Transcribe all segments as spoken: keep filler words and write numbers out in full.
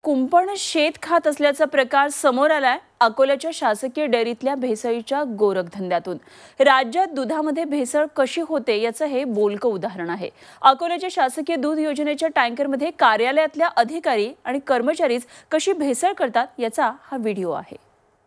कुंपण शेत खात असल्याचा प्रकार समोर आलाय अकोल्याच्या शासकीय डेअरीतल्या भेसळीच्या गोरखधंद्यातून। राज्यात दुधामध्ये भेसळ कशी होते याचं हे बोलकं उदाहरण आहे। अकोल्याच्या शासकीय दूध योजनेच्या टँकरमध्ये कार्यालयातल्या अधिकारी आणि कर्मचारीच कशी भेसळ करतात याचा हा व्हिडिओ आहे।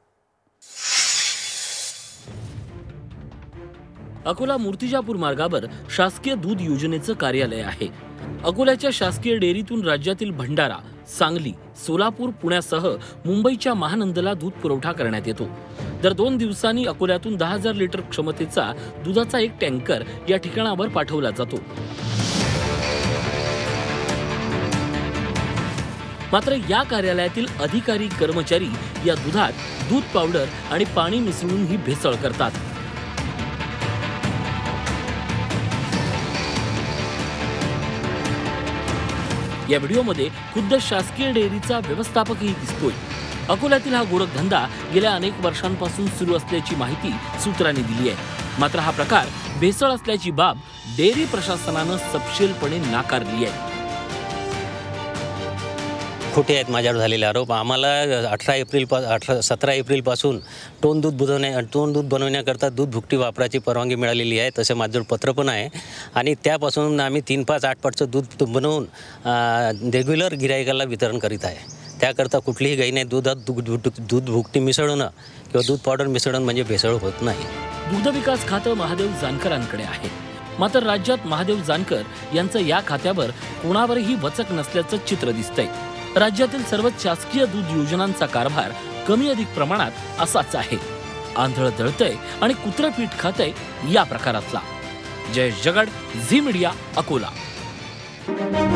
अकोला मूर्तिजापूर मार्गावर शासकीय दूध योजनेचं कार्यालय आहे। अकोल्याच्या शासकीय डेअरीतून राज्यातील भंडारा, सांगली, सोलापूर, पुण्यासह मुंबईच्या महानंदला दूध पुरवठा करण्यात येतो। दर दोन दिवसांनी अकोल्यातून दहा हजार लिटर क्षमतेचा दुधाचा एक टँकर या ठिकाणावर पाठवला जातो। मात्र या कार्यालयातील अधिकारी कर्मचारी या दुधात दूध पावडर आणि पाणी मिसळून ही भेसळ करतात। या व्हिडिओमध्ये खुद्द शासकीय डेअरीचा व्यवस्थापकही दिसतोय। अकोल्यातील हा गोरखधंदा गेल्या अनेक वर्षांपासून सुरू असल्याची माहिती सूत्रांनी दिली आहे। मात्र हा प्रकार भेसळ असल्याची बाब डेअरी प्रशासनानं सपशेलपणे नाकारली आहे। खोटे आहेत माझ्यावर झालेले आरोप। आम्हाला अठरा एप्रिल पा अठरा सतरा एप्रिल पासून टोन दूध बनवण्या टोन दूध बनवण्याकरता दूध भुकटी वापराची परवानगी मिळालेली आहे। तसे माझं पत्र पण आहे आणि त्यापासून आम्ही तीन पाच आठ पाटचं दूध बनवून रेग्युलर गिरायकाला वितरण करीत आहे। त्याकरता कुठलीही गाई नाही। दुधात दूध दूध भुकटी मिसळणं किंवा दूध पावडर मिसळणं म्हणजे भेसळ होत नाही। दुग्ध विकास खातं महादेव जानकरांकडे आहे। मात्र राज्यात महादेव जानकर यांचं या खात्यावर कोणावरही वचक नसल्याचं चित्र दिसतंय। राज्यातील सर्वच शासकीय दूध योजनांचा कारभार कमी अधिक प्रमाणात असाच आहे। आंधळ दळतय आणि कुत्रं पीठ खातंय या प्रकारातला। Jayesh Jagad, Zee Media, Akola.